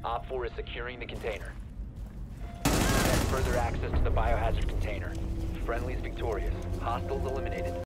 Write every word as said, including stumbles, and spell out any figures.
Op four is securing the container. Further access to the biohazard container. Friendly's victorious. Hostiles eliminated.